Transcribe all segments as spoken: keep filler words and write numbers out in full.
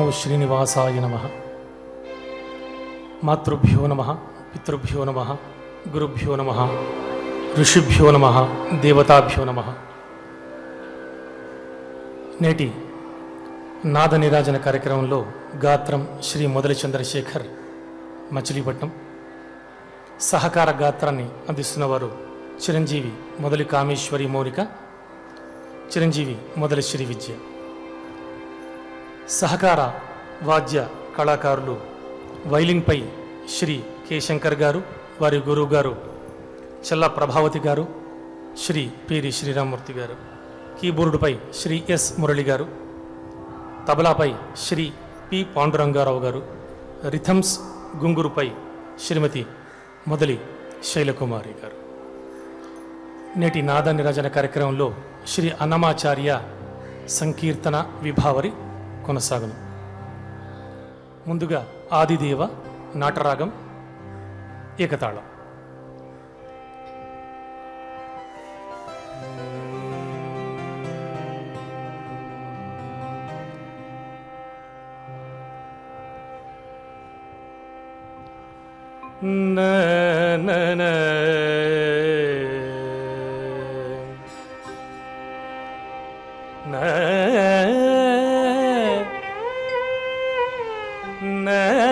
श्रीनिवासाय नमः। मातृभ्यो नमः, पितृभ्यो नमः, गुरुभ्यो नमः, ऋषिभ्यो नमः, देवताभ्यो नमः। నేటి నాద నిరాజన కార్యక్రమంలో గాత్రం శ్రీ మొదలి చంద్రశేఖర్ మచిలీపట్నం, సహకార గాత్రాన్ని అందిస్తున్నవారు చిరంజీవి మొదలి కామేశ్వరి మౌనిక, చిరంజీవి మొదలి శ్రీ విద్య. సహకార వాద్య కళాకారులు వైలిన్పై శ్రీ కె శంకర్ గారు, వారి గురువు గారు చల్ల ప్రభావతి గారు, శ్రీ పిరి శ్రీరామూర్తి గారు. కీబోర్డుపై శ్రీ ఎస్ మురళి గారు, తబలాపై శ్రీ పి పాండురంగారావు గారు, రిథమ్స్ గుంగురుపై శ్రీమతి మొదలి శైలకుమారి గారు. నేటి నాద నిరాజన కార్యక్రమంలో శ్రీ అన్నమాచార్య సంకీర్తన విభావరి కొనసాగును. ముందుగా ఆదిదేవ నాటరాగం ఏకతాళం. న న న న న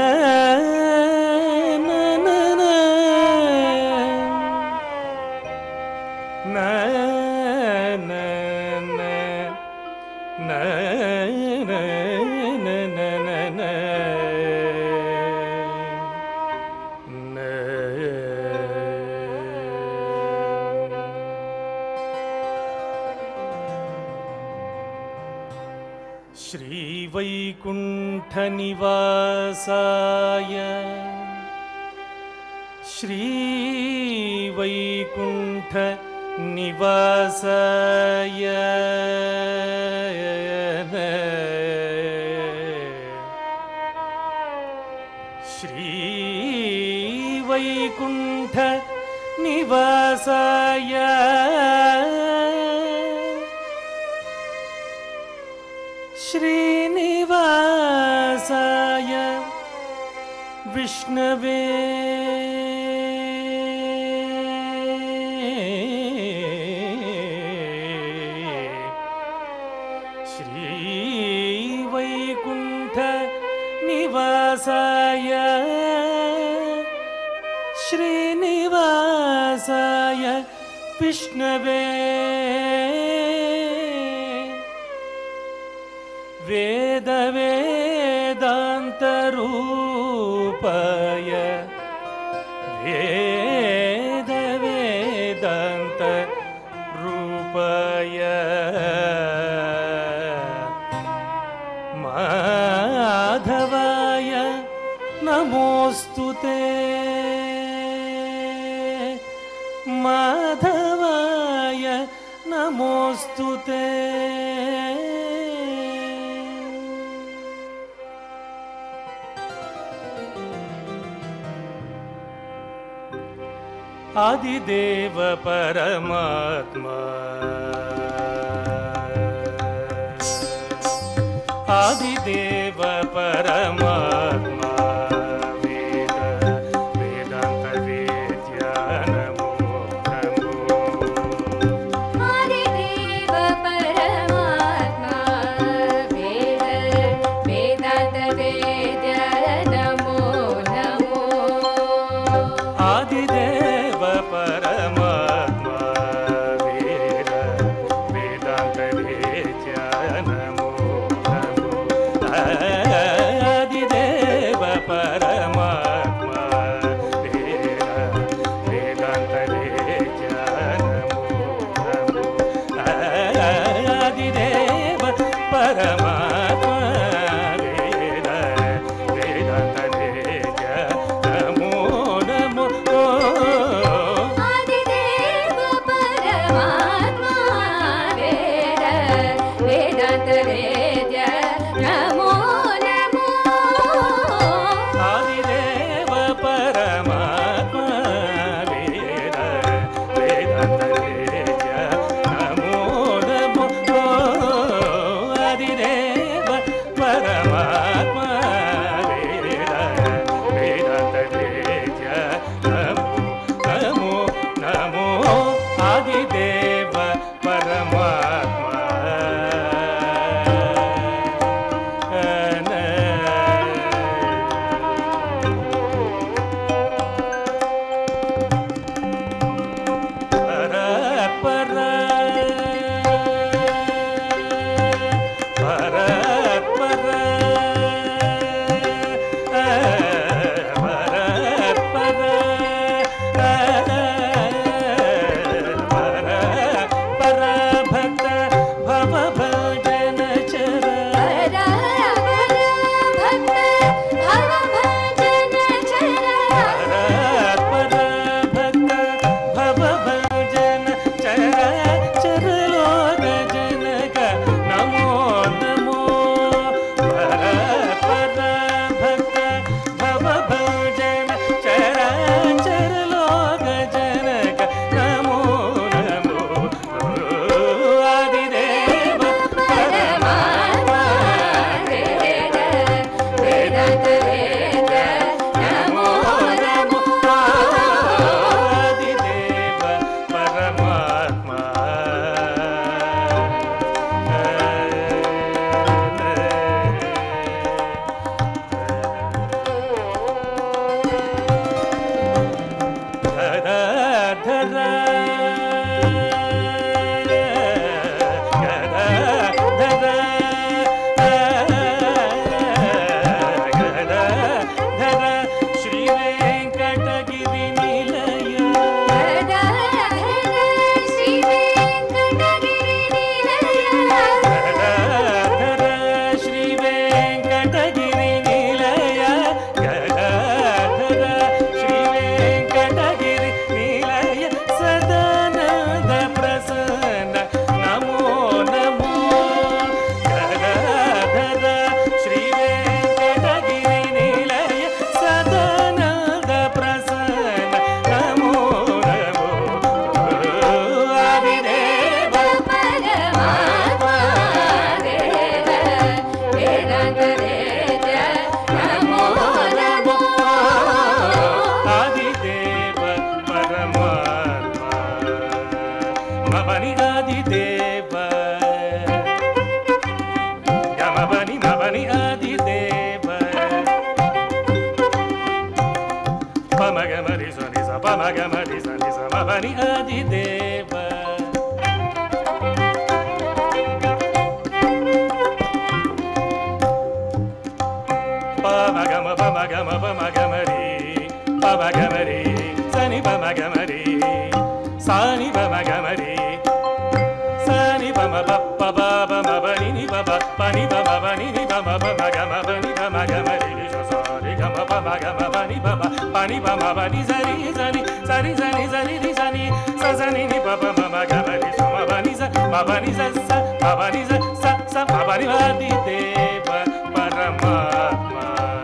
श्रीवैकुण्ठनिवासाय श्रीवैकुण्ठनिवासाय श्रीवैकुण्ठनिवासाय श्रीनिवासाय विष्णवे श्रीवैकुण्ठनिवासाय श्रीनिवासाय विष्णवे वेद वेदान्तरूपाय वेद वेदान्तरूपाय माधवाय नमोस्तुते माधवाय नमोस्तुते आदिदेव परमात्मा आदिदेव परमात्मा वेद वेदांत वेद्या नमो नमो आदिदेव परमात्मा वेद वेदांत वेद्या नमो नमो आदिदेव परमात्मा वेद वेदांत वेद्या नमो नमो आदिदेव గమరి సని సమని ఆదిదేవ పమ గమ పమ గమ పమ గమరి పమ గమరి సని పమ గమరి సాని పమ గమరి సని పమ పప్ప పమ మని ని పమ పని పమ పని ని పమ పమ గమ పని పమ గమరి సారి గమ పమ గమ పని పమ పని పమ పని సరి సని సరి సని సరి రి సని సని ని పమ మమ గమరి సమ పని స పని స స పని స స స పని ఆది దేవ పరమాత్మ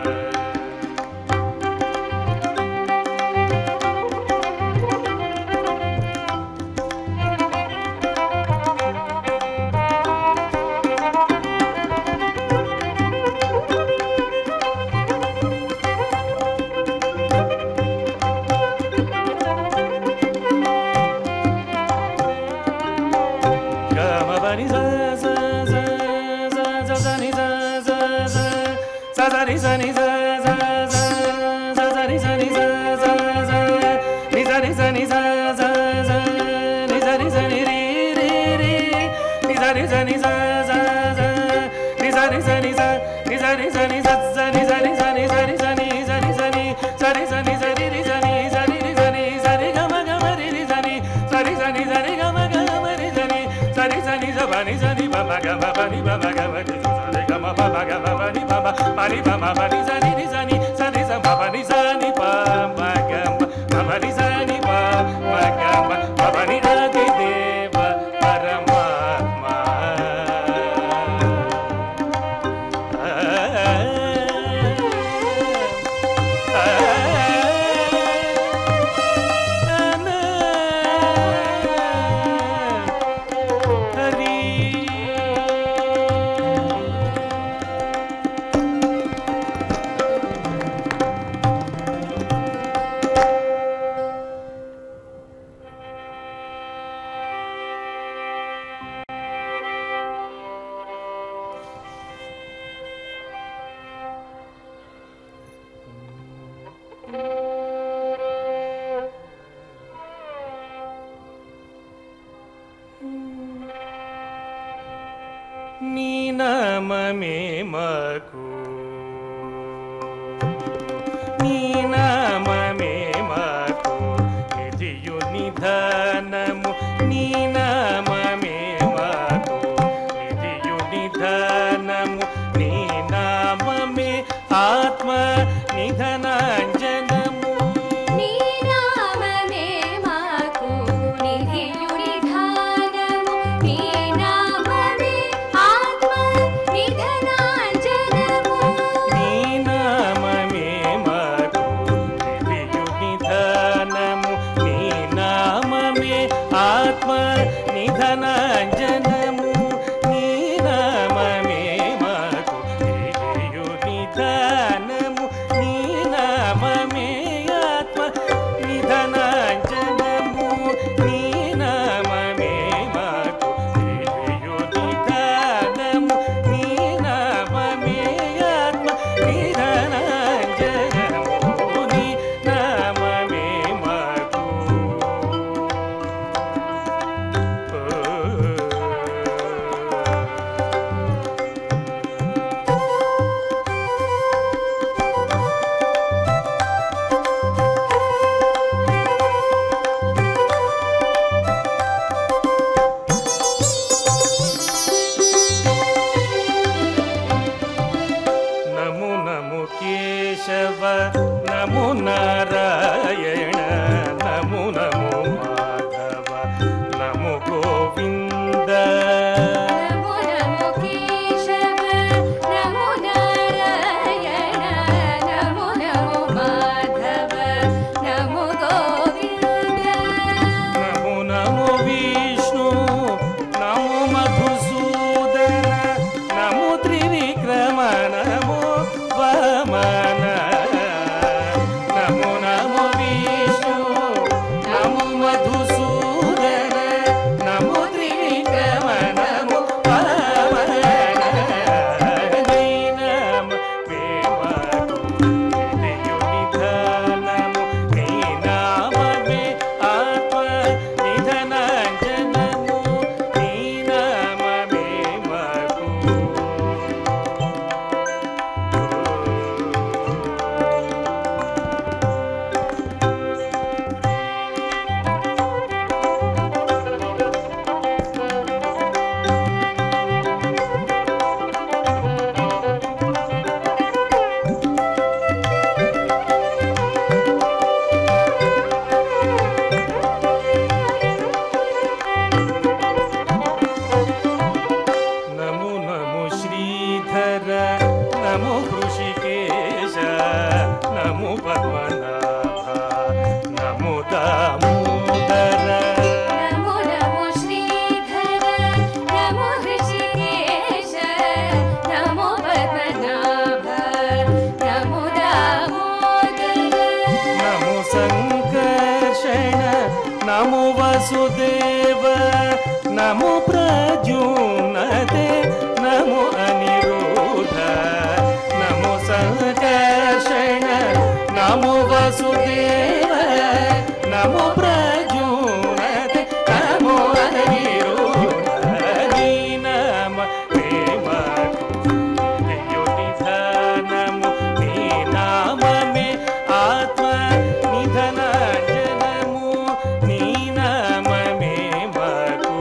నీ నామమే మాకు నీ నామమే మాకు నిధియు నిధానము నీ నామమే మాకు నిధియు నిధానము నీ నామమే ఆత్మ నిధనాంజనము నీ నామమే మాకు నిధియు నిధానము నీ నామమే ఆత్మ నిధనాంజనము నీ నామమే మాకు నిధియు నిధానము నీ నామమే ఆత్మ నిధనాంజనము నీ నామమే మాకు నిధియు నిధానము నీ నామమే ఆత్మ నిధనాంజనము నీ నామమే మాకు నిధియు నిధానము నీ నామమే ఆత్మ నిధనాంజనము నీ నామమే మాకు నమో నమో కేశవ నమో నారాయణ నమో నమో మాధవ నమో గోవింద నమో నమో కేశవ నమో నారాయణ నమో నమో మాధవ నమో గోవింద నమో నమో విష్ణు నమో మధుసూదన నమో త్రివిక్రమ నమో వామన నమో నమో విష్ణు वासुदेव नमो प्रद्युम्नते नमो अनिरुद्ध नमो संकर्षण नमो वासुदेव नमो प्रद्युम्नते नमो अनिरुद्ध नी नम मे मको निधानमु नी नाम मे आत्म निधनाञ्जनमु नी नाम मे मको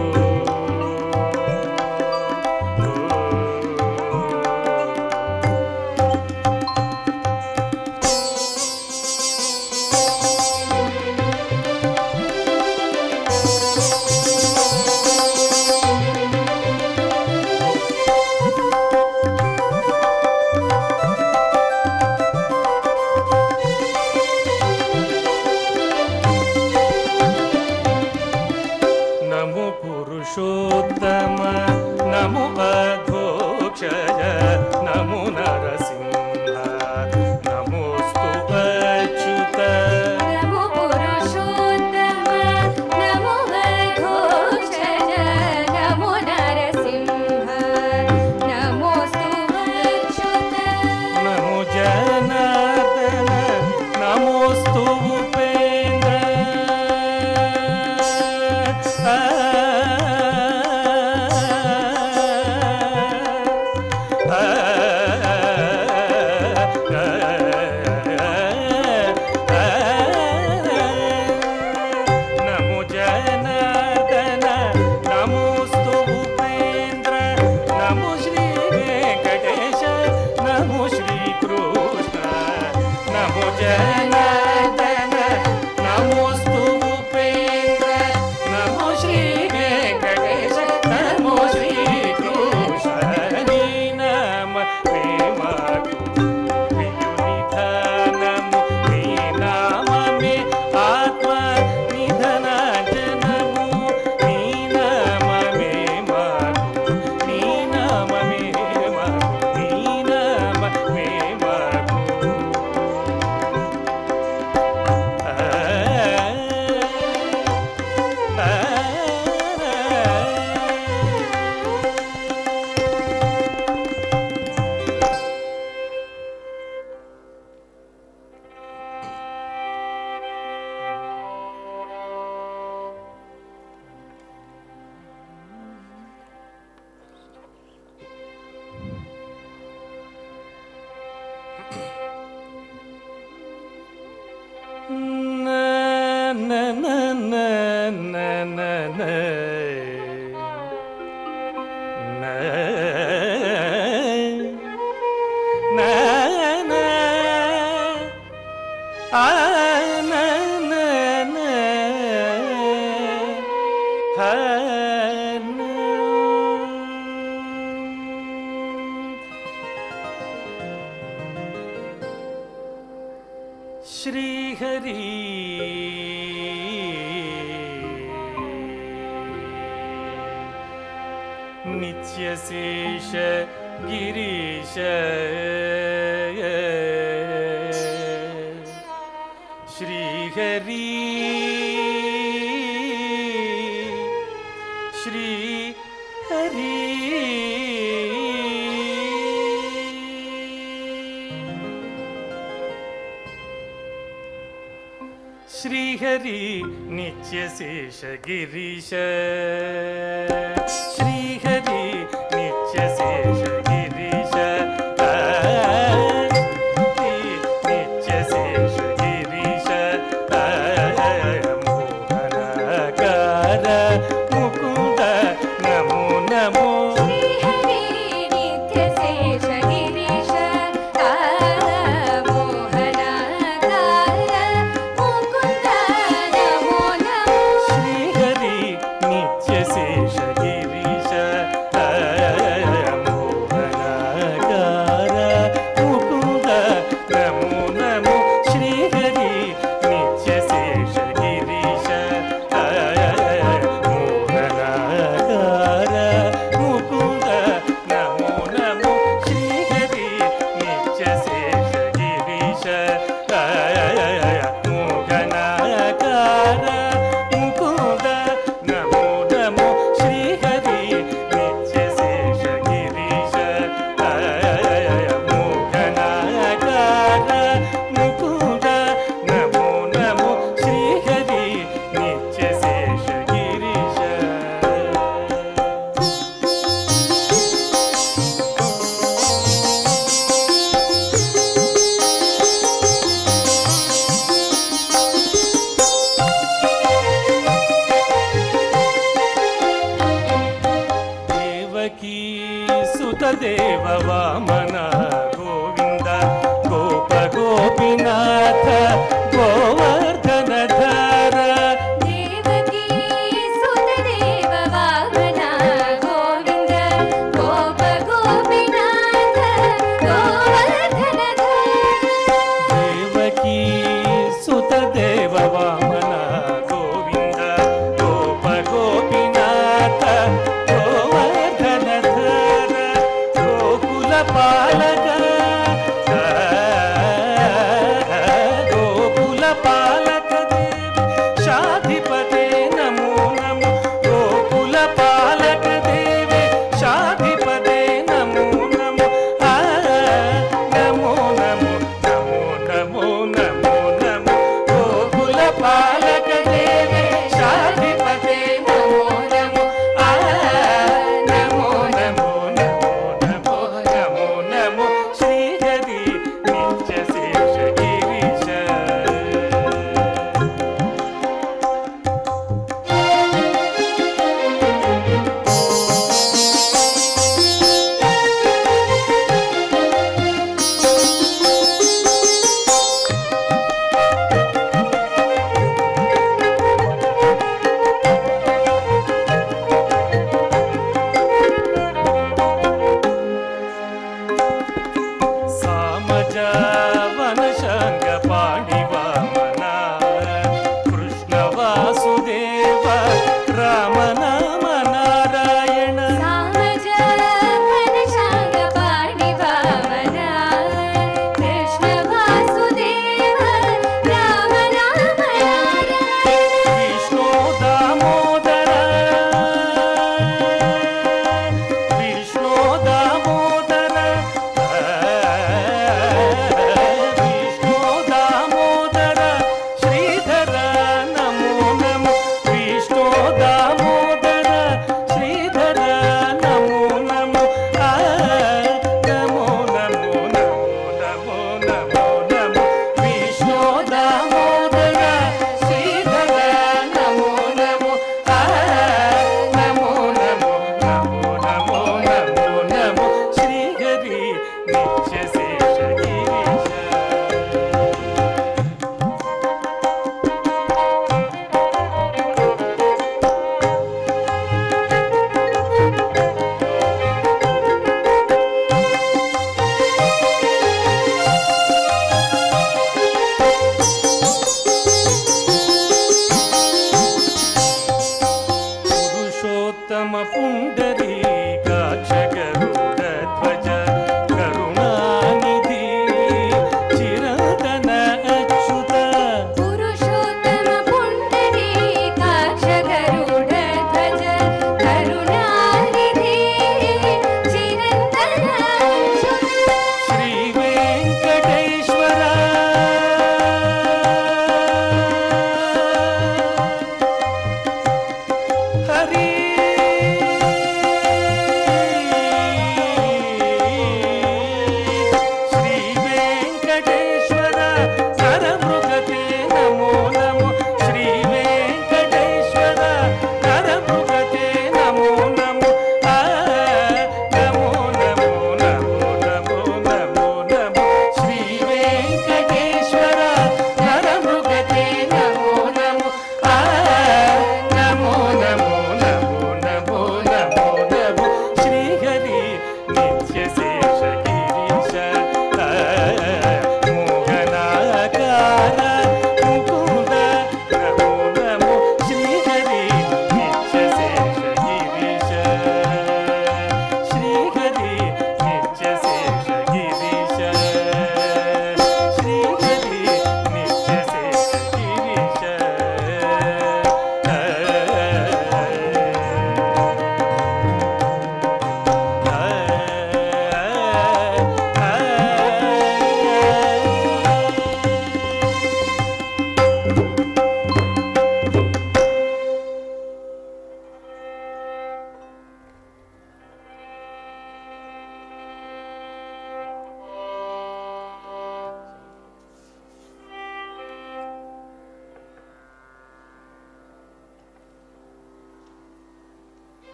नमो पुरुषोत्तम नमो अधोक्षज नमो नरसिंह नमोस्तु अच्युत नमो पुरुषोत्तम नमो अघोषज नमो नरसिंह नमोस्तु अच्युत नमो जनार्दन नमोस्तु उपेन्द्र आ, आ, आ, नमो जनार्दन नमोस्तु उपेन्द्र नमो श्री वेंकटेश नमो श्री कृष्ण नमो जनार्दन नमोस्तु उपेन्द्र नमो श्री वेंकटेश नमो श्री कृष्ण नी नम मे मको निधानमु नी नाम मे आत्म निधनाञ्जनमु नी नाम मे मको नी नाम मे मको नी नाम मे मको आ, आ, na na na na na na na na na na ah na na na ha na Shri Hari नित्यशेष Girish Shri Hari Shri Hari Shrihari नित्यशेष Girish Shrihari नित्यशेष Girish नित्यशेष Girish मोहनकार Mukund Namo Namo Shrihari नित्यशेष Girish मोहनकार Mukund Namo Namo Shrihari नित्यशेष Girish Gopinath गोवर्धनधर Devaki सुतदेव वामना Govind गोप गोपीनाथ गोवर्धनधर देवकी सुतदेव वामन गोविन्द गोप गोपीनाथ गोवर्धनधर गोकुल पालक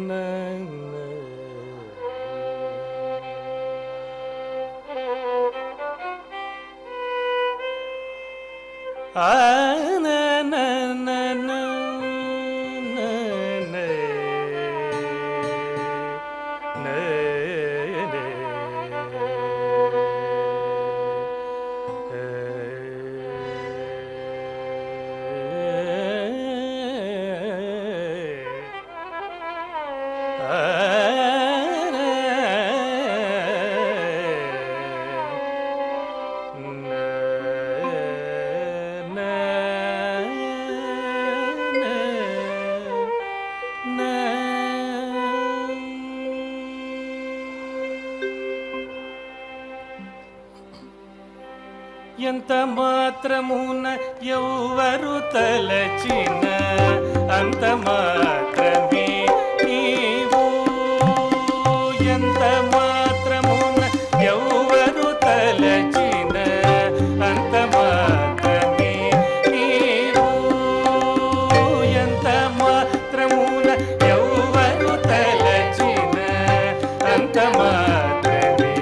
ఎంత మాత్రమున ఎవ్వరు తలచిన అంత మాత్రమే నీవు. ఎంత మాత్రమున ఎవ్వరు తలచిన అంత మాత్రమే నీవు. ఎంత మాత్రమున ఎవ్వరు తలచిన అంత మాత్రమే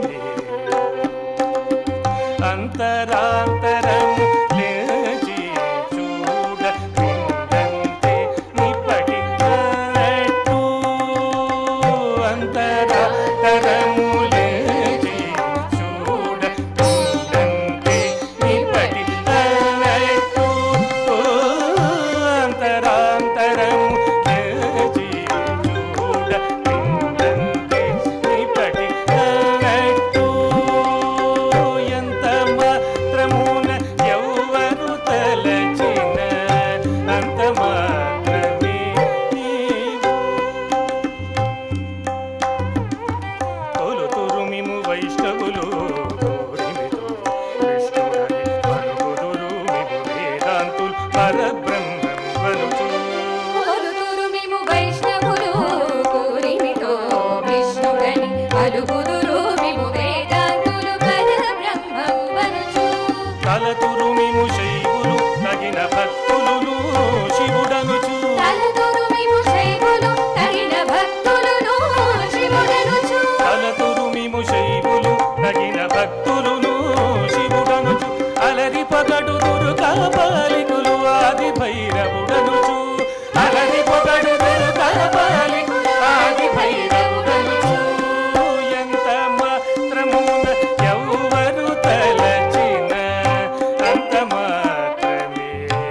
అంతరాంతరము లేచి చూడ పిండంతే నిప్పటి అన్నట్టు. అంతరాంతరము లేచి చూడ పిండంతే నిప్పటి అన్నట్టు. అంతరాంతరము లేచి చూడ పిండంతే నిప్పటి అన్నట్టు. మాత్రమున ఎవ్వరు తలచిన అంత మాత్రమే నీవు. తొలుతురు మిము వైష్ణవులు కోరిమితో విష్ణుడని పలుకుదురు మిము వేదాంతులు పరబ్రహ్మం వలుచు. తొలుతురు మిము వైష్ణవులు కోరిమితో విష్ణుడని పలుకుదురు మిము వేదాంతులు పరబ్రహ్మం వలుచు. తలతురు మిము శైవులు తగిన భక్తులను శివుడనుచు. తలతురు మిము శైవులు తగిన భక్తులను శివుడనుచు. తలతురు మిము శైవులు తగిన భక్తులను శివుడనుచు. అలరి పగడు దుర్గా పాలికులు ఆది భైరవుడనుచు. అలరి పగడు దుర్గా పాలికులు ఆది భైరవుడనుచు. ఎంత మాత్రమున ఎవ్వరు తలచిన అంత మాత్రమే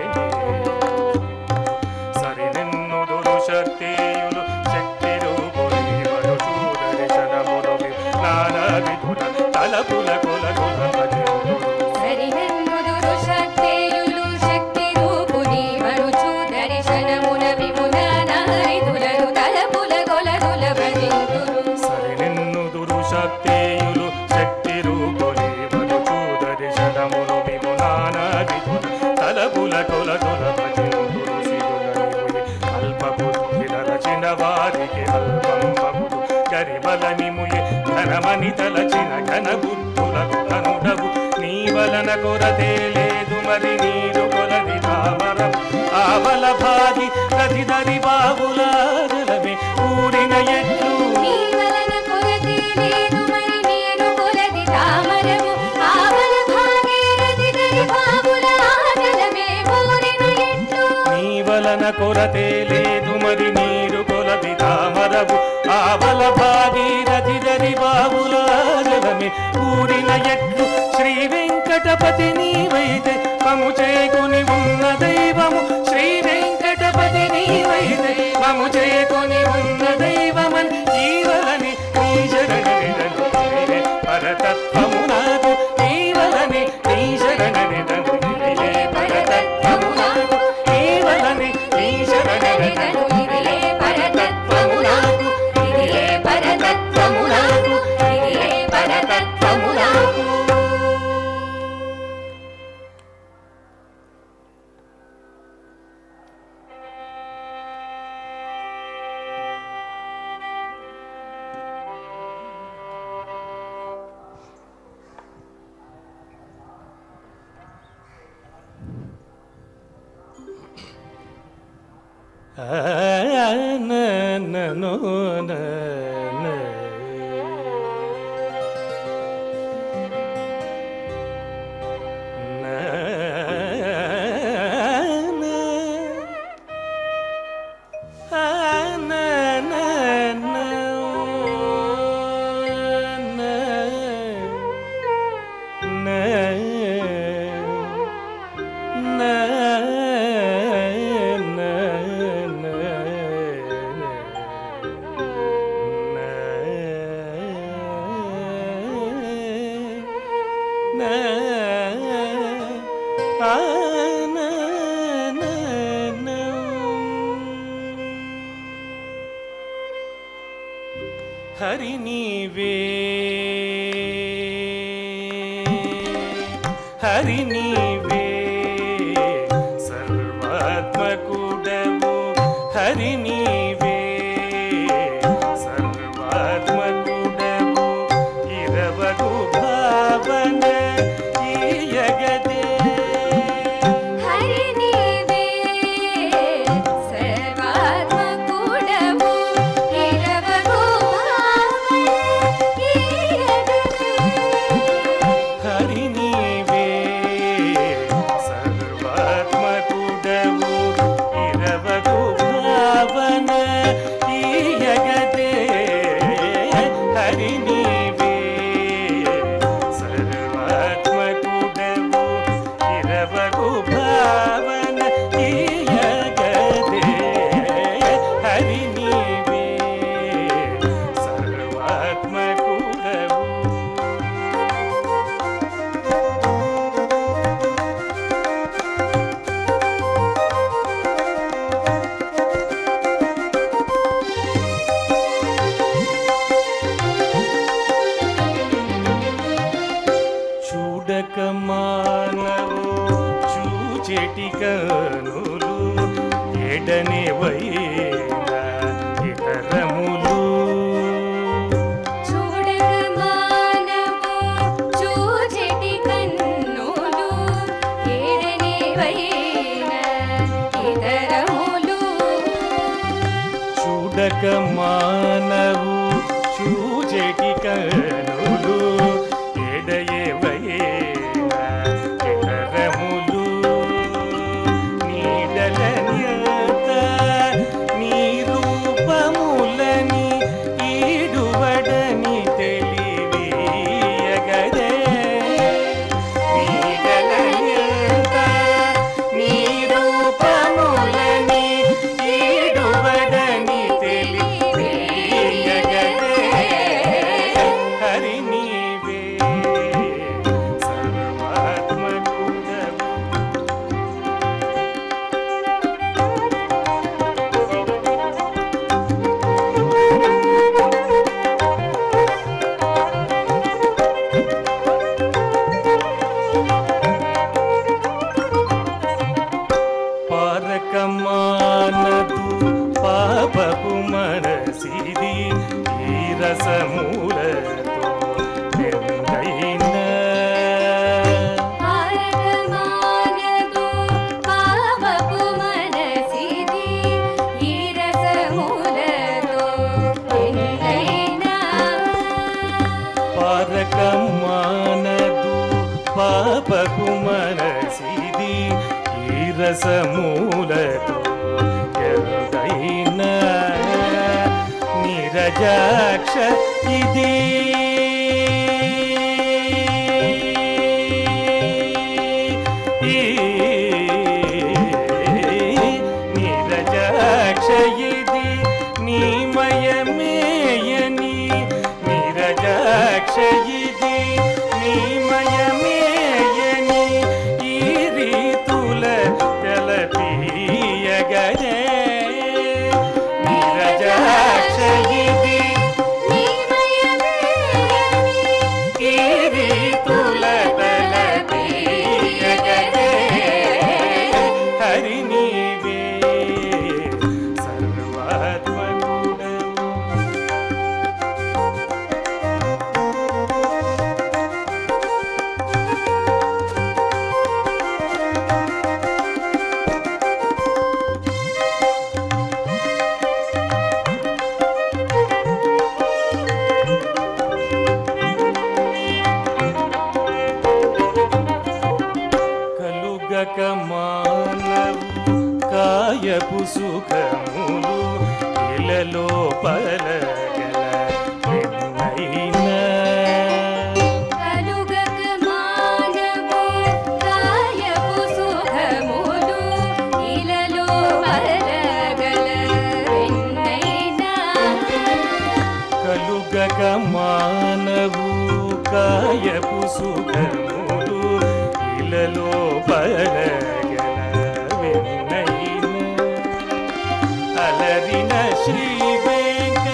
సరినెన్నుదురు శక్తియులు శక్తి రూపులు దర్శనములు నానా విధుల తలపుల కొలగుల భజనులు. సరినెన్నుదురు శక్తియులు శక్తి రూపుని వరుచు దర్శనమున విమునానా విధులను తలపుల కొలగుల భజింతురు. సరినెన్నుదురు శక్తియులు శక్తి రూపుని వరుచు దర్శనములు విమునానా విధుల తలపుల కొలగుల భజనులు. శివులని అల్పబుద్ధి నలచిన వారికి అల్పం బహుడు గరిబలమిముయే ఘనమని తలచిన ఘన బుద్ధులకు ఘనుడవు. నీ వలన కొరతే లేదు మరి నీరు కొలది తామరం. ఆవల భాగి ప్రతిదరి బాబులా జలమే కూడిన ఎట్లు. నీ వలన కొరతే లేదు మరి నీరు కొలది తామరము. ఆవల భాగీరథి దరి బాబుల ఆజలమే ఊరిన ఎట్లు. నీ వలన కొరతే లేదు మరి నీరు కొలది తామరవు. ఆవల భాగీరథి దరి బాబులా జలమే కూడిన ఎట్లు. శ్రీ వెంకటపతి నీవైతే మము చేకుని ఉన్న దైవము. శ్రీ వెంకటపతి నీవైతే మము చేకుని ఉన్న దైవమన్ ఈవలని నీ శరణనిదను పరతత్వము నాకు. ఈవలని నీ శరణనిదను పరతత్వము నాకు. ఈవలని నీ శరణనిదను పరతత్వము నాకు. పరతత్వము నాకు. పరతత్వము నాకు. ఆ నో న హరి నీవే హరి నీవే సర్వాత్మకుడవు హరి నీవే సర్వాత్మకుడవు ఇరవగు భావన ఈయగదే హరి నీవే సర్వాత్మకుడవు ఇరవగు హరి నీవే సర్వాత్మకుడవు ఇరవగు భావన ఈయగదే హరి నీవే సర్వాత్మకుడవు ఇరవగు భావన ఈయగదే హరి నీవే సర్వాత్మకుడవు చూడక మానవు చూచెటి కనులు ఎడనే వైన ఇతరములు చూడక మానవు చూచెటి కన్నులు ఏడనే వైన ఇతరములు చూడక మానవు చూచెటి కనులు ఎడయే వైన ఇతరములు నీడల నియత నీ రూపములని ఈడువడని తెలివియగదే నీడల నియత నీ రూపములని ఈడువడని తెలివియగదే హరి నీవే సర్వాత్మకుడవు పారకమానదు పాపపు మనసిది ఈ రసమూలతో ఎందైనా పారకమానదు పాపపు మనసిది ఈ రసమూలతో ఎందైనా పారకమానదు పాపపు మనసిది ఈ రసమూలతో ఎందైనా నిరజాక్ష ఇది ఈ నిరజాక్ష ఇది నీమయమేయని నిరజాక్ష ఇది నీమయమేయని ఈ రీతుల తెలపీయగదే నిరజాక్ష ఇది ఈ రీతుల తెలపీయగదే హరి నీవే సర్వాత్మకుడవు பலகல வெண்ணைன కలుగక మానవు కాయపు సుఖములు ఇలలో బలగల వెన్నైనా కలుగక మానవు కాయపు సుఖములు ఇలలో బలగల వెన్నైన అలరిన శ్రీ వెంక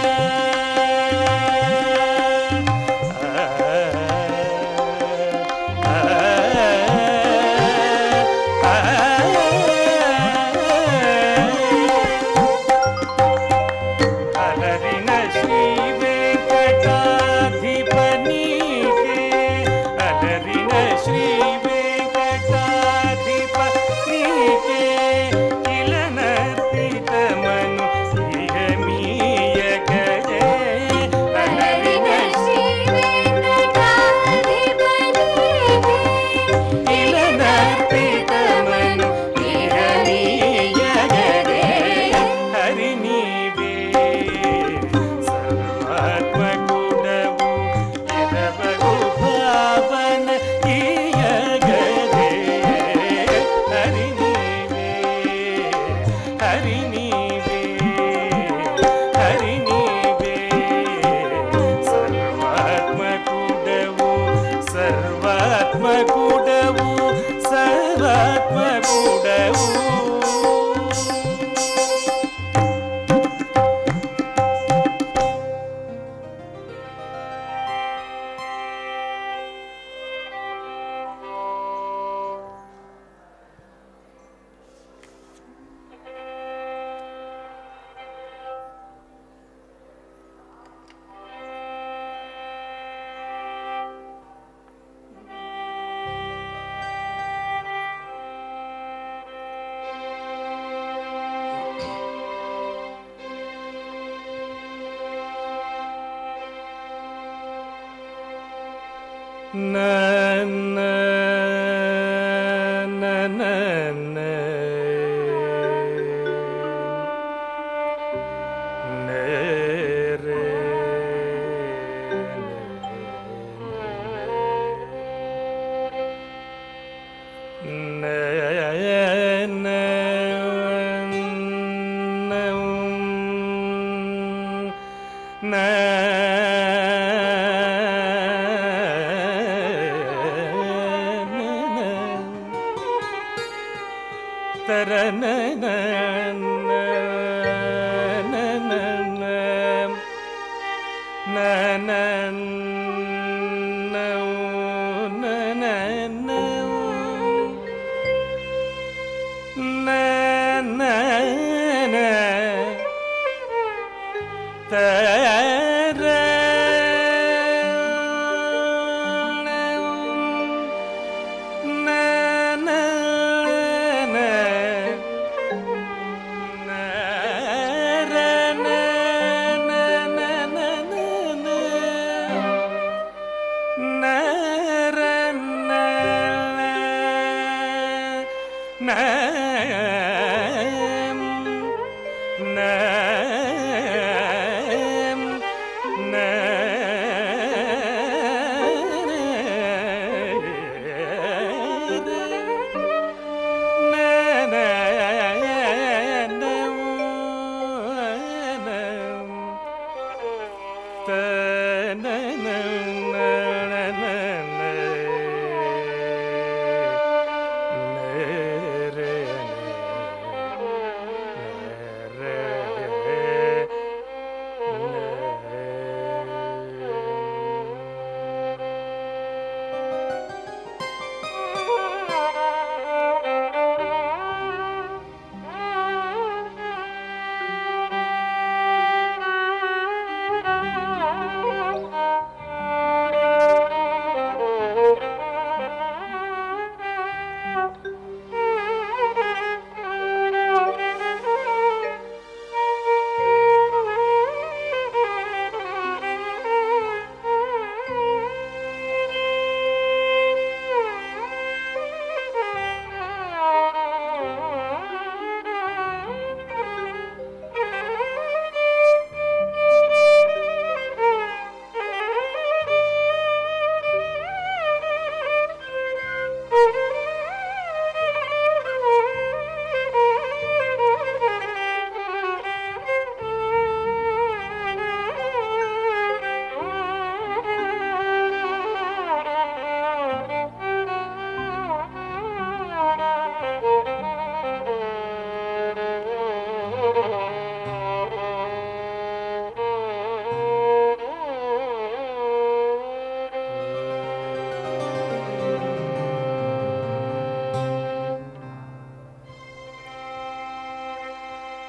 అలరిన శ్రీ వెంకటాధిపనీకే అలరిన శ్రీ వెంకటాధిపనీకే ఇలనర్పితమను ఇహమీయగదే అలరిన శ్రీ వెంకటాధిపనీకే ఇలనర్పితమను ఇహమీయగదే హరి నీవే సర్వాత్మకుడవు ఎదవగు భావన ఇయగదే హరి నీవే హరి నీవే హరి నీవే సర్వాత్మకుడవు సర్వాత్మకుడవు సర్వాత్మకుడవు na na na na na na re na na na na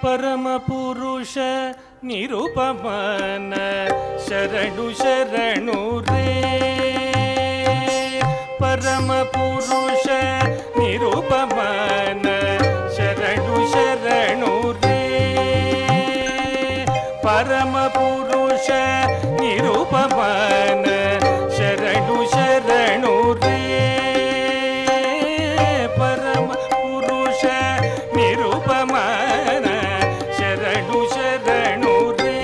परम पुरुष निरुपमान शरणु शरणु रे परम पुरुष निरुपमान शरणु शरणु रे परम पुरुष निरुपमान शरणु शरणु रे परम पुरुष निरुपमान शरणु शरणु रे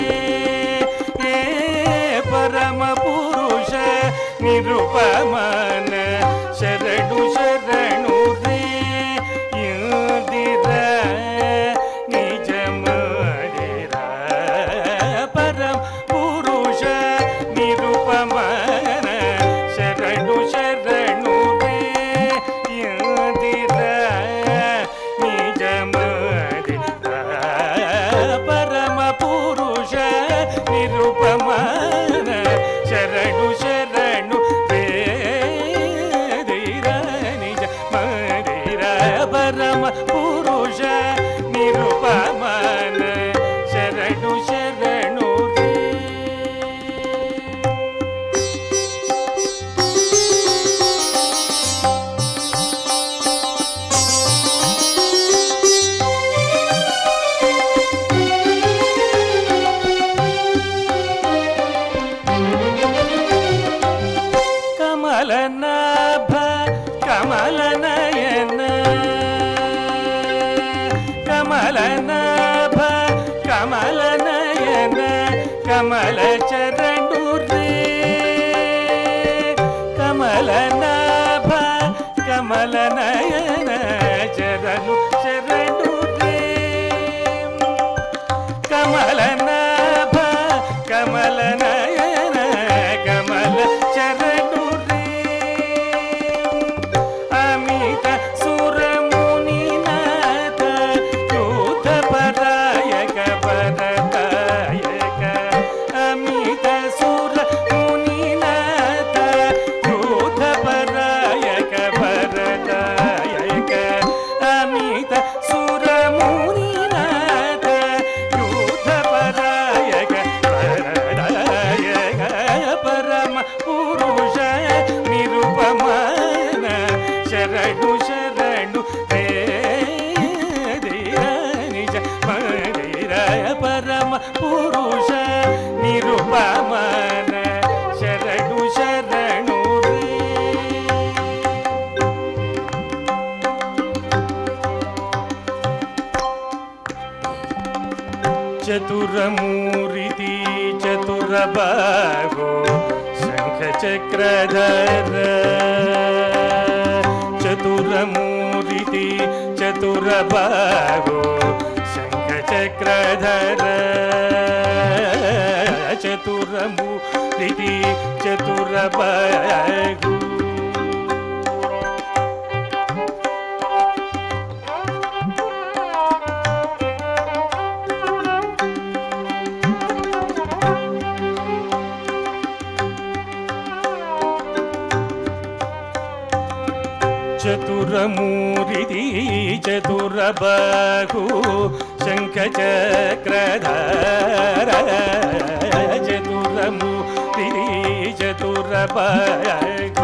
परम पुरुष निरुपमान शरणु शरणु रे इंदिरा निज मदिरा परम पुरुष निरुपमान शरणु शरणु रे इंदिरा निज मदिरा परम पुरुष निरुपमान शरणु शरणु रे धीरा निज मदिरा परम पुरुष निरुपमान शरणु शरणु रे कमलनाभ कमलनयन कमलनाभ कमलनयन कमलचरणु रे कमलनाभ कमलनयन चरणु शरणु रे कमलनाभ कमलनयन कमलचरणु रे अमित सुरमुनिनाथ यूथपरायक वरदायक अमित सुरमुनिनाथ यूथपरायक वरदायक अमित सुरमुनिनाथ यूथपरायक वरदायक परम पुरुष निरुपमान शरणु शरणु रे धीरा निज मदिरा परम पुरुष निरुपमान शरणु शरणु रे चतुरमूर्ति चतुरबाहो शंख चक्रधर चतुरमूर्ति चतुरबाहो शंख चक्रधर चतुरमूर्ति चतुरबाहो चतुरमूर्ति चतुरबाहु शंख चक्रधर चतुरमूर्ति चतुरबाहु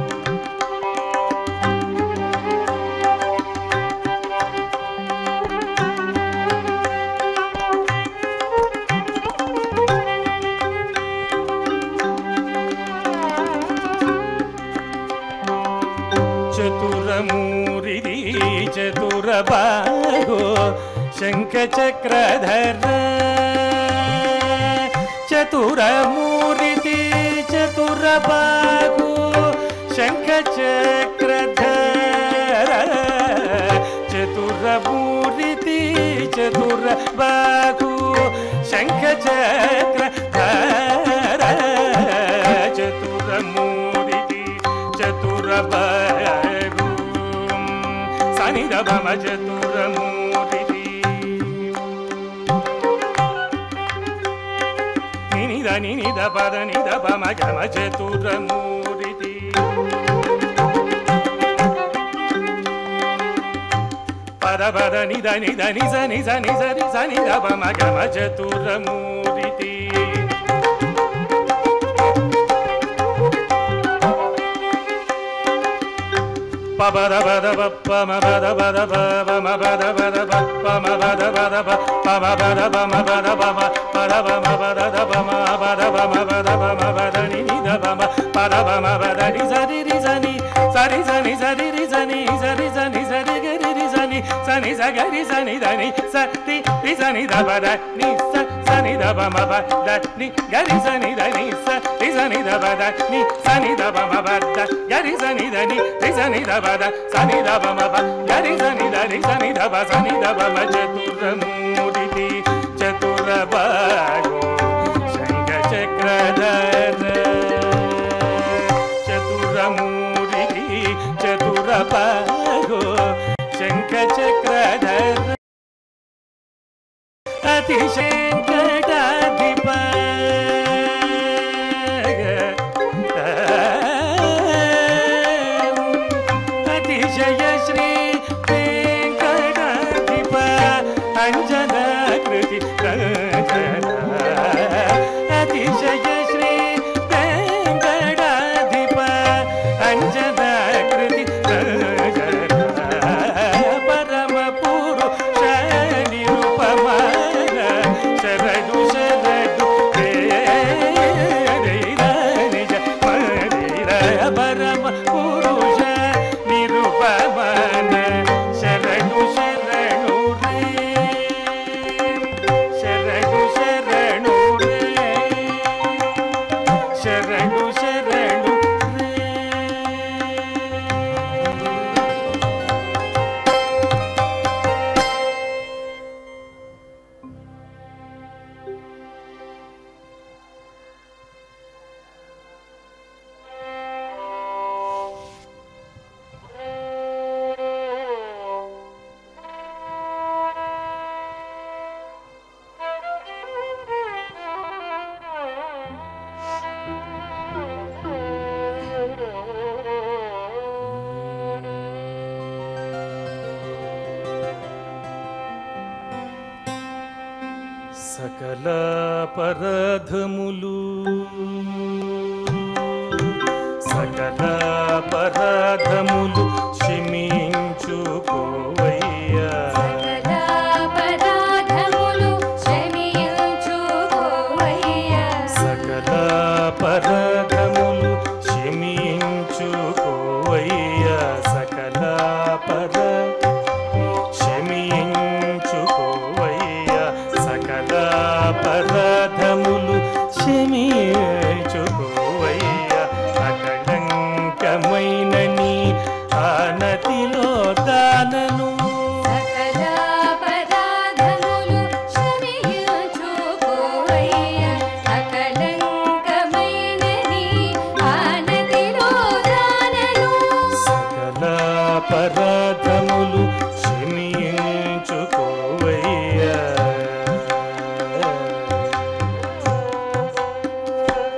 चतुरमूर्ति चतुरबाहु शंख चक्रधर चतुरमूर्ति चतुरबाहु शंख चक्रधर चतुरमूर्ति चतुरबाहु शंख चक्रधर चतुरमूर्ति चतुरबाहु सानिधम चतुरमूर्ति निनिध निनिध पद निध पम गम चतुरमूर्ति పద పద నిద నిద నిజ నిజ నిజ నిజ నిద పమ గమ చతురమూర్తి పద పద పమ పద పద పమ పద పద పమ పద పద పమ పద పమ పద పమ పద పమ పద పమ పద పమ పద పమ పద నిద పమ పద పమ పద ని సరి రి సని సరి సని సరి రి సని సరి సని సరి గరి రి సని సని సగరి సని దని సతి రి సని ద పద ని స సని ద పమ పద ని గరి సని దని స రి సని ద పద ని సని ద పమ పద గరి సని దని రి సని ద పద సని ద పమ ప గరి సని ద రి సని ద ప సని ద పమ చతురమూర్తి చతుర బాగో శంఖ చక్రధర చతురమూర్తి చతుర బాగో శంఖ చక్రధర అతిశంకటాధిప అతిశయ శ్రీ వెంకటాధిప అంజనాకృతి అతిశయ శ్రీ వెంకటాధిప అంజనాకృతి పరమ పురుష నిరుపమ శరణు శరణు నిజ పరమ పురుష నిరుపమన శరణు శరణు రే శరణు శరణు రే శరణు శరణు రే సకల పరధములు సకల పరధములు క్షమించుకోవయ్యా సకల పరాధములు క్షమించుకోవయ్యా సకల పరధములు క్షమించుకోవయ్యా సకల పర క్షమించుకోవయ్యా సకల పరధములు క్షమించుకోవయ్యా అకళంకమైన నీ ఆనతిలో దానను సకల పరాధములు క్షమించుకోవయ్యా అకళంకమైన నీ ఆనతిలో దానను సకల పరధములు క్షమించుకోవయ్యా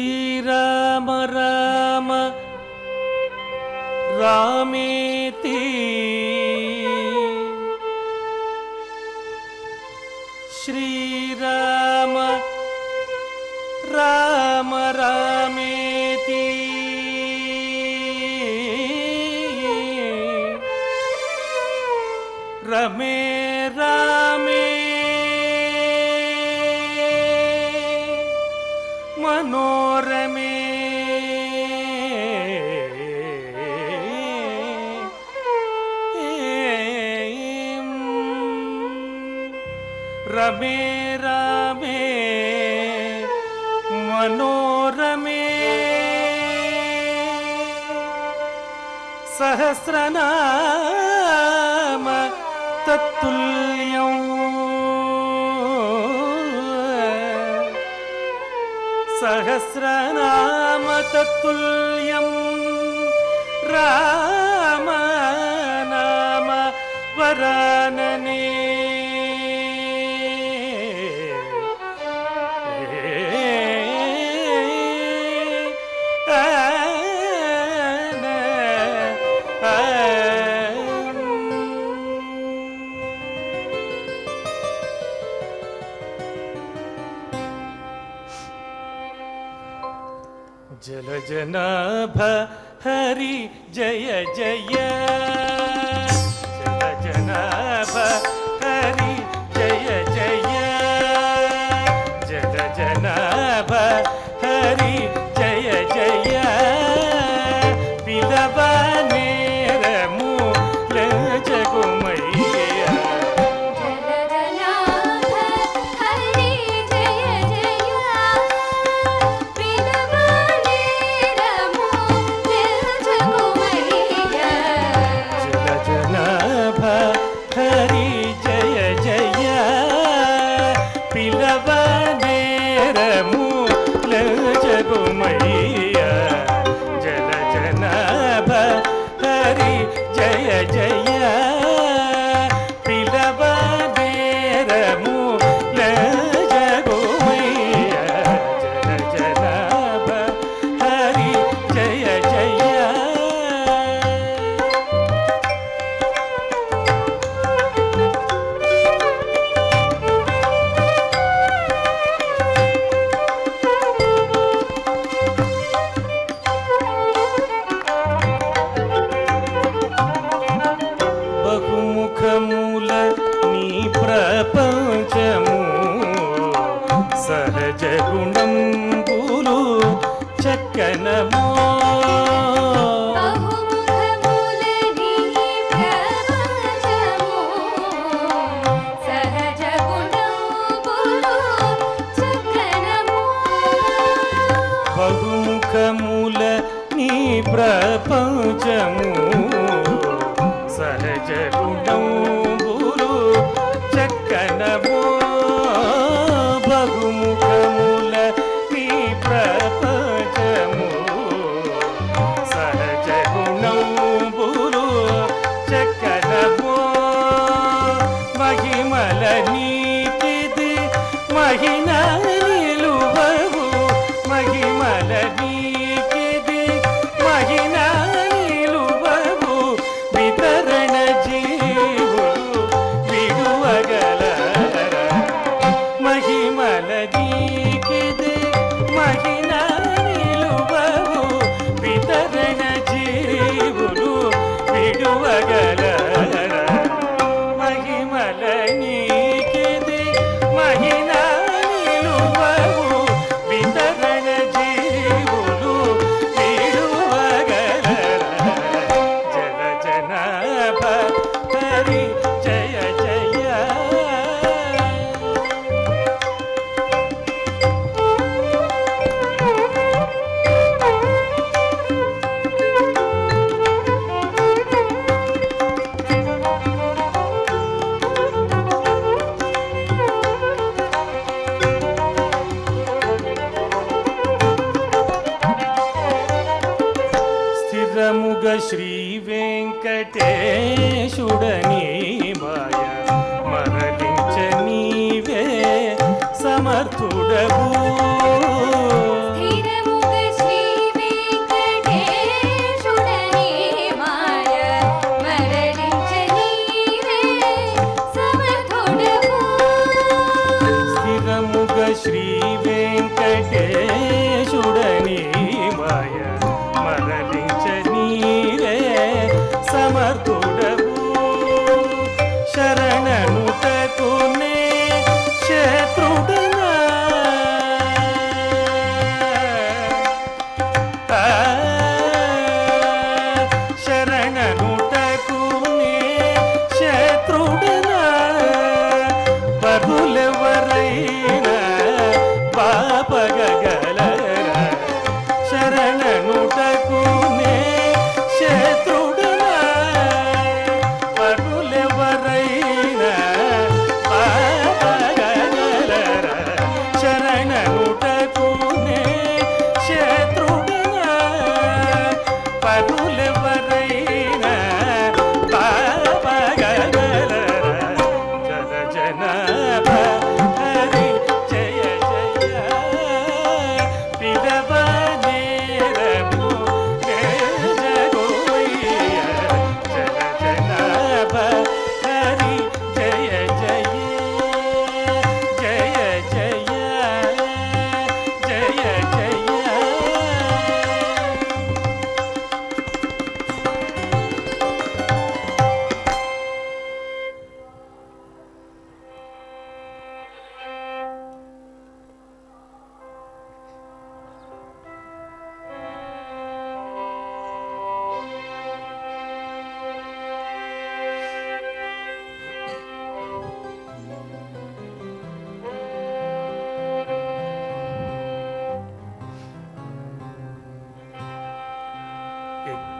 శ్రీరామ రామ రామేతి శ్రీరామ రామ రామేతి రమే రామే మనోరమే రమే రామే మనోరమే సహస్రనామ తత్తుల్యం సహస్రనామ తత్తుల్యం రామ నామ వరాననే జల జనాభ హరి జయ జయ జల జనాభ హరి జయ జయ జల జనాభ హరి జయ జయ పిలవనేరము లజగుమయ్య జల జనాభ హరి జయ జయ పిలవనేరము లజగుమయ్య జల జనాభ హరి జయ జయ బహుముఖముల నీ ప్రపంచము సహజ గుణంబులు చక్కనమో బహుముఖముల నీ ప్రపంచము సహజ గుణంబులు చక్కనమో బహుముఖముల నీ ప్రపంచము సహజ గుణంబులు చక్కనమో మహిమల నీకిది మహిన నిలువవు మహిమల నీకిది మహిన నిలువవు వితరణ జీవులు విడువగలరా మహిమల నీకిది మహిన నిలువవు వితరణ జీవులు విడువగలరా మహిమల నీకిది మహిన నిలువవు వితరణ జీవులు విడువగలరా జల జనాభ హరి జయ జయ స్థిరముగ శ్రీ వెంకటేశుడని మాయ మరలించ నీవే సమర్థుడవు స్థిరముగ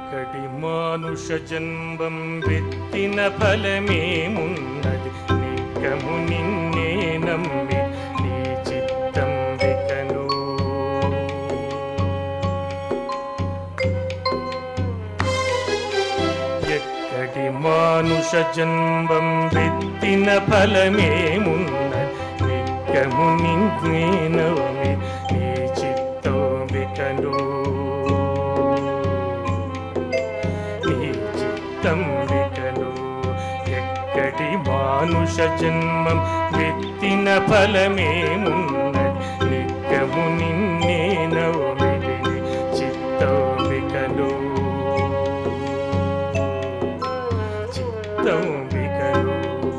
ఎక్కడి మానుష జన్మం వెత్తిన ఫలమేమున్నది నిక్కము నిన్నే నమ్మి నీ చిత్తం వికను ఎక్కడి మానుష జన్మం వెత్తిన ఫలమేమున్నది నిక్కము నిన్నే నమ్మి నీ చిత్తం వికను వికను ఎక్కడి మానుష జన్మం వెత్తిన ఫలమేమున్నది నిక్కము నిన్నే నవ్విడి చిత్తం వికను చిత్తం వికను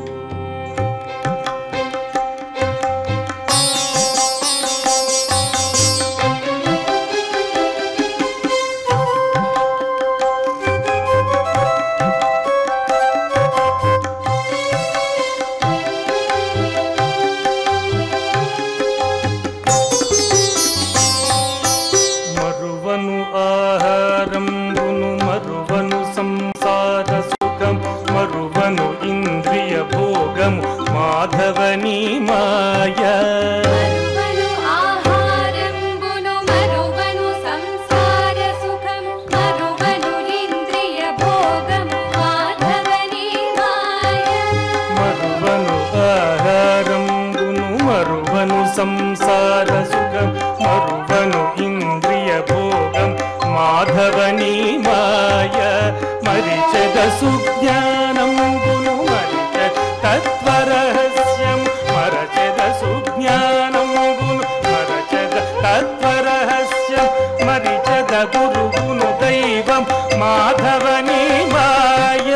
మాధవని మాయ మరువను ఆహారంబును మరువను సంసార సుఖం మరువను ఇంద్రియ భోగం మాధవని మాయ మరువను ఆహారంబును మరువను సంసార సుఖం మరువను ఇంద్రియ భోగం మాధవని మాయ మరిచెద సుజ్ఞానంబును మరిచె తత్వరహస్యం మరచెద సుజ్ఞానంబును మరచెద తత్వరహస్యం మరిచెద గురువును దైవం మాధవని మాయ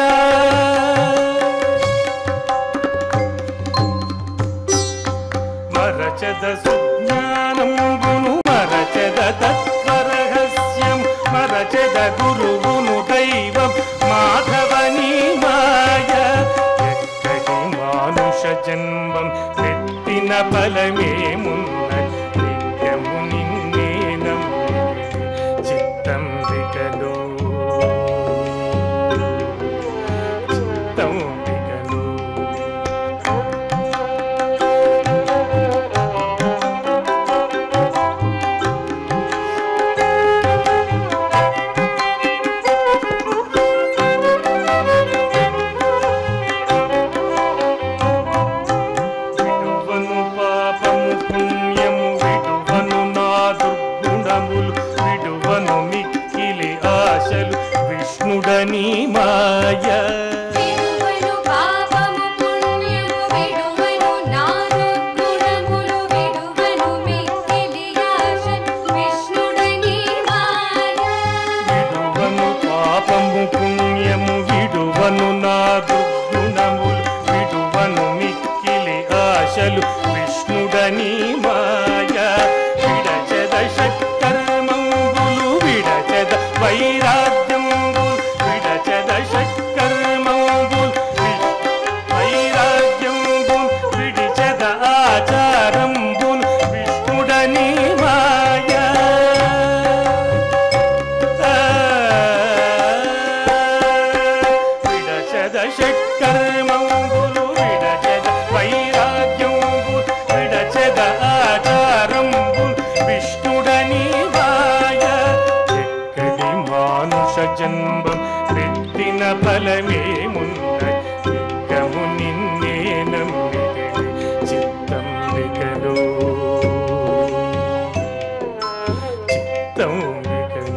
మరచెద సుజ్ఞానంబును మరచెద తత్వరహస్యం మరచెద గురువును దైవం మాధవని మాయ ఎక్కడి మానుష జన్మం వెత్తిన ఫలమేమున్నది నిత్యము నిన్నే నమ్మిడి చిత్తం వికను చిత్తం వికను విష్ణుడని మాయ విడువను పాపము పుణ్యము విడువను నాదు గుణములు విడువను మిక్కిలి ఆశ విష్ణుడని మాయ విడువను పాపము పుణ్యము విడువను నాదు గుణములు విడువను మిక్కిలి ఆశలు విష్ణుడని మాయ విడచెద షట్కర్మంబులు విడచెద వైరాగ్యం విడచెద షట్కర్మంబుల్ వైరాగ్యంబుల్ విడిచెద ఆచారంబుల్ విష్ణుడని మాయ విడచెద షట్కర్మంబుల్ విడచెద వైరాగ్యంబుల్ విడచెద ఆచారంబుల్ విష్ణుడని మాయ ఎక్కడి మానుష జన్మం వెత్తిన ఫలమేమున్నది నిక్కము నిన్నే నమ్మిడి చిత్తం వికను చిత్తం వికను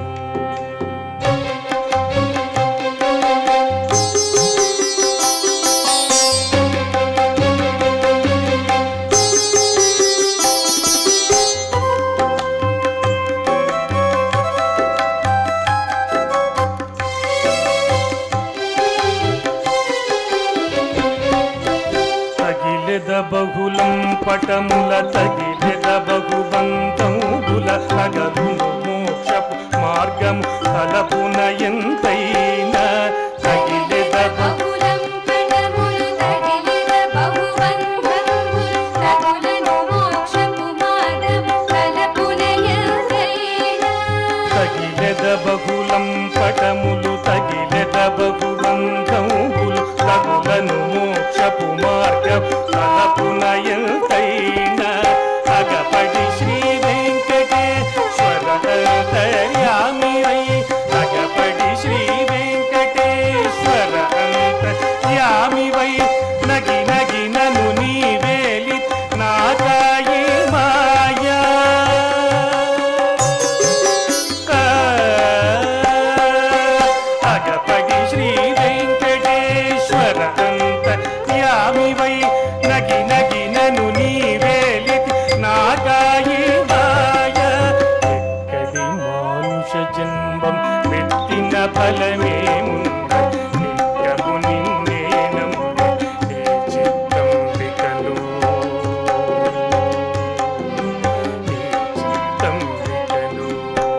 తగిలెద బహుళం పటముల తగిలెద బహుబంధముల తగలును మోక్షపు మార్గము తలపున ఎంతైనా తగిలెద బహుళం పటములు తగిలిన బహుబంధములు తగులను మోక్షపు మార్గము తలపున ఎంతైనా తగిలెద బహుళం పటములు మనుష జన్మం పెట్టిన ఫలమేముంద నిత్యము నిన్నే నమ్ము నీ చిత్తం వికలు నీ చిత్తం వికలు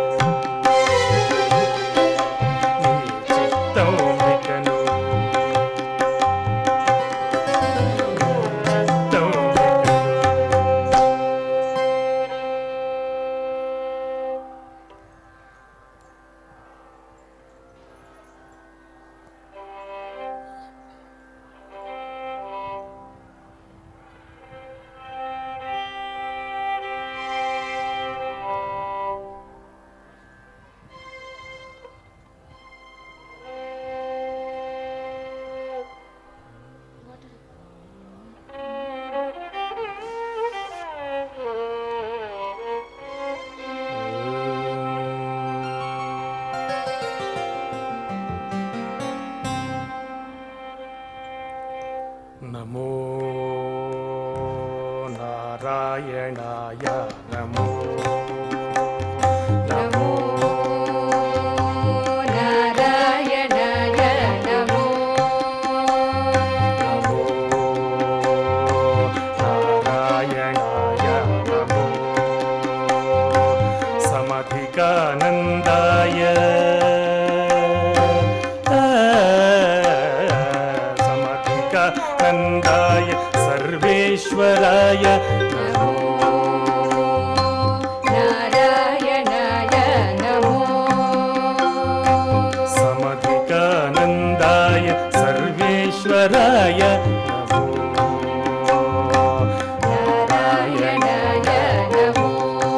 నీ చిత్తం వికలు నమో నారాయణాయ నమో నమో నారాయణాయ నమో నమో నారాయణాయ నమో సమధికానందాయ సమధికానందాయ సర్వేశ్వరాయ నమో నారాయణాయ నమో సమధికానందాయ సర్వేశ్వరాయ నమో నారాయణాయ నమో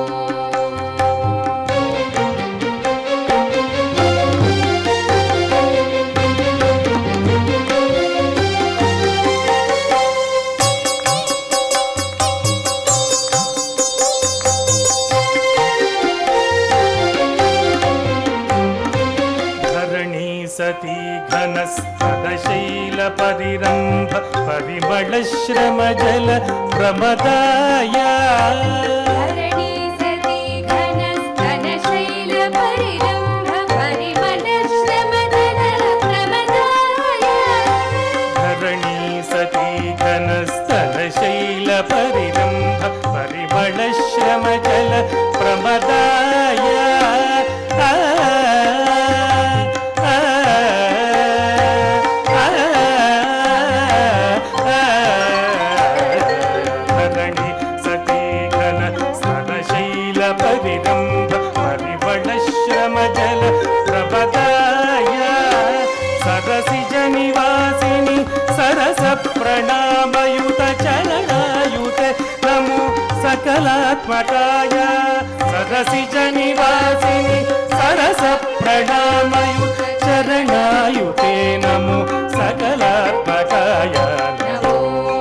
సతీ ఘనస్తనశైల పరిరంభ పరిమళ శ్రమ జల ప్రమదాయ ధరణి సతి ఘనస్తన శైల పరిరంభ పరిమళ శ్రమదల ప్రమదాయ ధరణి సతీ ఘనస్తన శైల పరిరంభ పరిమళ శ్రమ జల ప్రమదాయ పరిరంభ పరిమళ శ్రమ జల ప్రబదాయ సరసిజ నివాసిని సరస ప్రణామయుత చరణాయుతే నమో సకలాత్మకాయ సరసిజ నివాసిని సరస ప్రణామయుత చరణాయుతే నమో సకలాత్మకాయ నమో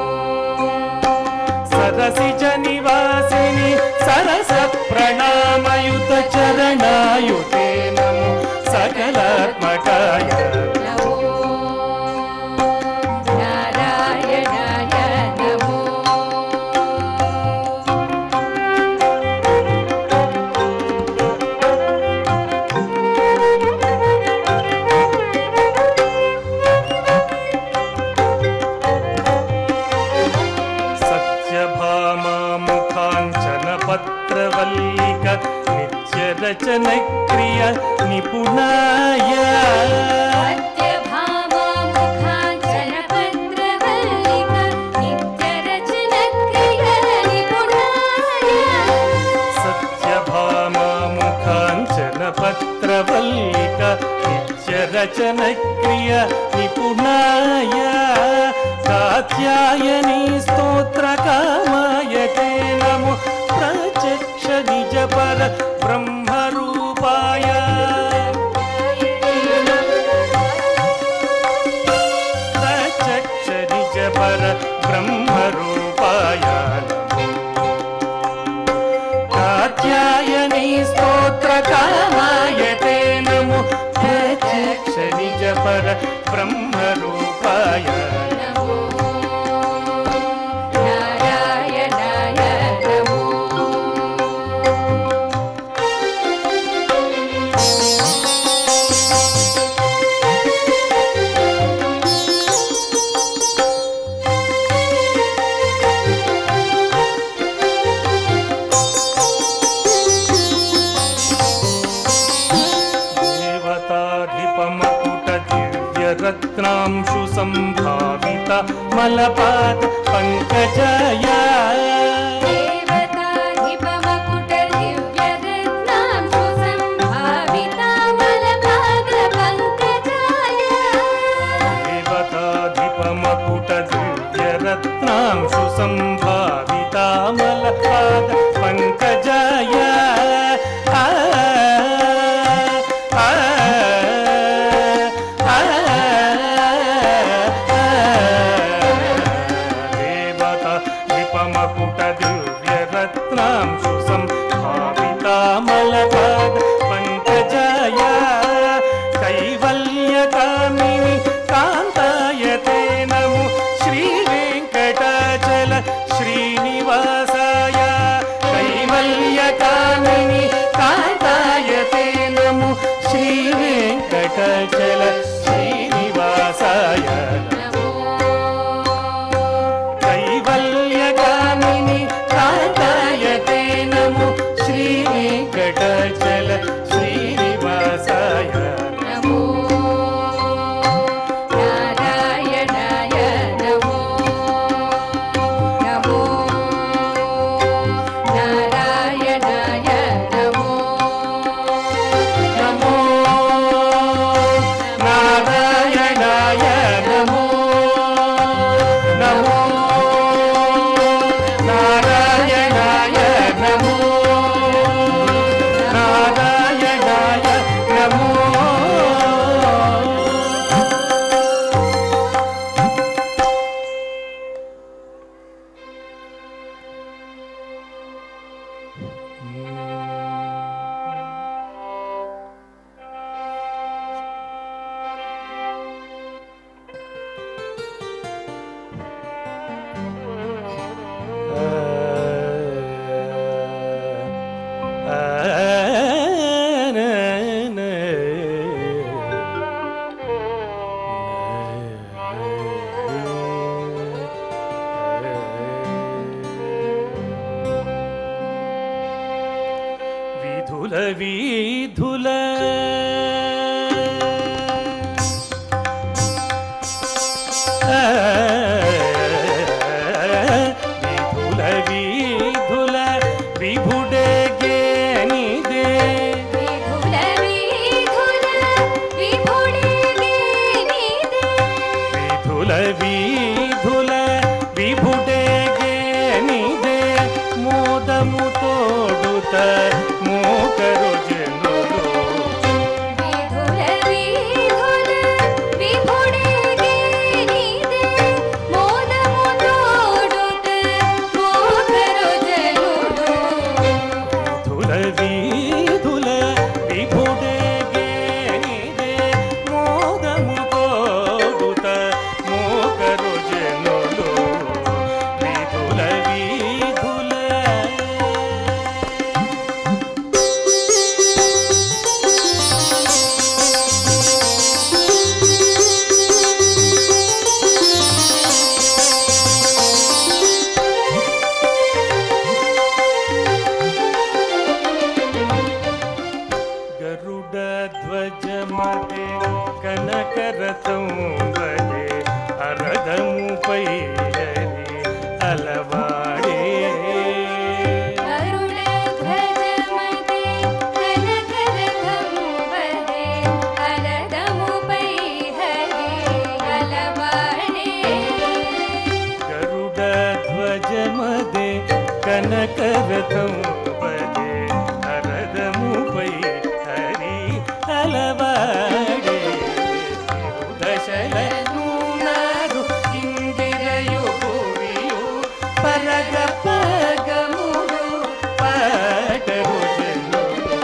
సరసిజ నివాసిని సరస ప్రణామయుత చరణాయుతే నమో సకలాత్మకాయ నమో నారాయణాయ నమో సత్యభామా ముఖాంచన పత్రవల్లిక నిత్య రచన క్రియ నిపుణాయ సత్యభామా ముఖాంచన పత్రవల్లిక నిత్య రచన క్రియ నిపుణాయ సత్యభామా ముఖాంచన పత్రవల్లిక నిత్య రచన క్రియ నిపుణాయ కాత్యాయని స్తోత్ర కామాయతే నమో ప్రత్యక్ష నిజ పర బ్రహ్మరూపాయ ప్రత్యక్ష నిజ పర బ్రహ్మరూపాయ కాత్యాయని స్తోత్ర కామాయతే నమో ప్రత్యక్ష నిజ పర బ్రహ్మరూపాయ నమో నారాయణాయ నమో रत्नांशु संभाविता मलपाद पंकजाय देवताधिपमकुट दिव्य रत्नांशु संभाविता मलपाद पंकजाय देवताधिपमकुट दिव्य रत्नांशु संभाविता मलपाद पंकजाय कैवल्यकामिनि कान्ताय ते नमो श्री वेंकटाचल श्रीनिवासाय कैवल्यकामिनि कान्ताय ते नमो श्री वेंकटाचल श्रीनिवासाय कैवल्यकामिनि कान्ताय ते नमो श्री वेंकटाचल श्रीनिवासाय विधुल विधुल विधुल विभुडे गेनिदे विधुल विधुल विभुडे गेनिदे विधुल विधुल विभुडे गेनिदे मोदमु तोडुत मोकरो जनुलो विधुल विधुल विभुडे गेनिदे मोदमु तोडुत मोकरो जनुलो विधुल विधुल विभुडे गेनिदे मोदमु तोडुत मोकरो जनुलो विधुल विधुल ध्वज मदे कनकरतं वदे अरदमु पैहरि अलवाडे गरुड ध्वज मदे कनकरतं वदे अरदमु पैहरि अलवाडे गरुड ध्वज मदे कनकरतं वदे अरदमु पैहरि अलवाडे दशलनूनागु इंदिरयु भुवियु परग पगमुलु पाटरु जनुलु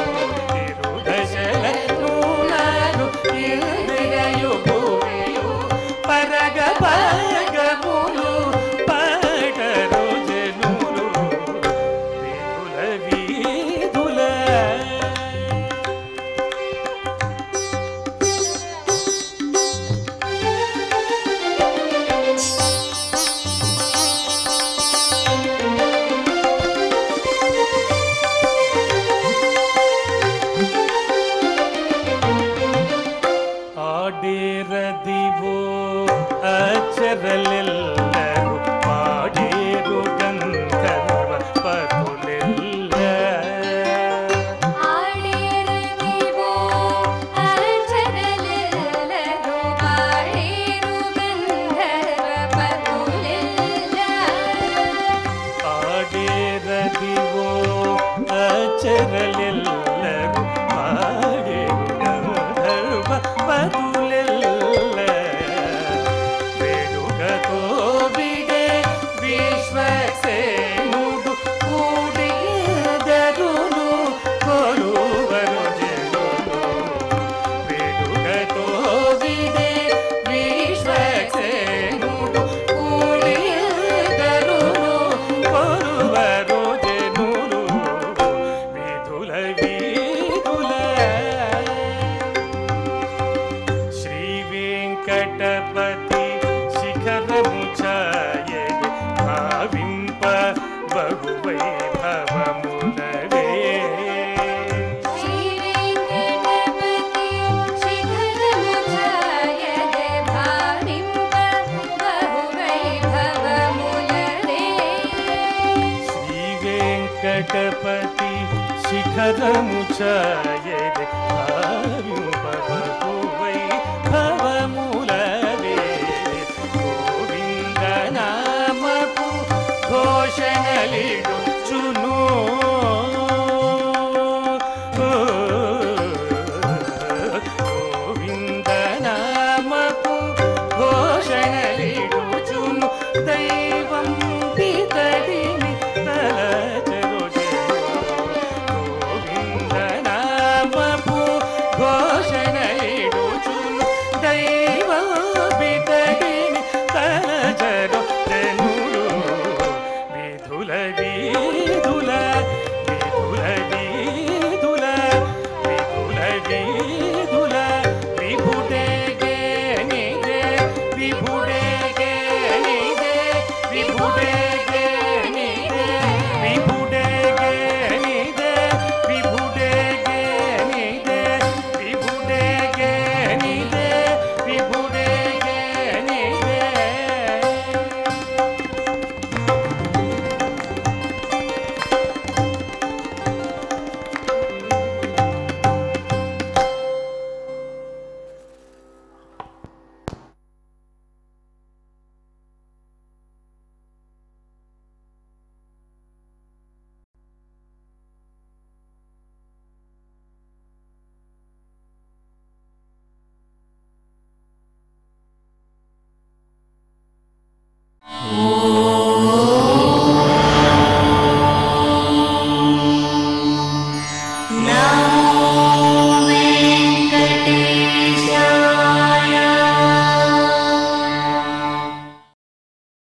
दशलनूनागु इंदिरयु भुवियु परग पगमुलु पाटरु जनुलु विधुल विधुल చరలెల్లరు పాడేరు గంధర్వ పతులెల్ల ఆడేరదివో అచరలెల్లరు పాడేరు గంధర్వ పతులెల్ల ఆడేరదివో అచరలెల్లరు పాడేరు గంధర్వ పతులెల్ల వేడుకతో విడే విశ్వసేనుడు కూడిదరును కొలువరు జనులు వేడుకతో విడే విశ్వసేనుడు కూడిదరును కొలువరు జనులు విధుల వీధుల శ్రీ వెంకటపతి శిఖరము ఛాయె భావింప బహువైభవములవే శ్రీ వెంకటపతి శిఖరము ఛాయె భావింప బహువైభవములవే శ్రీ వెంకటపతి శిఖరము ఛాయె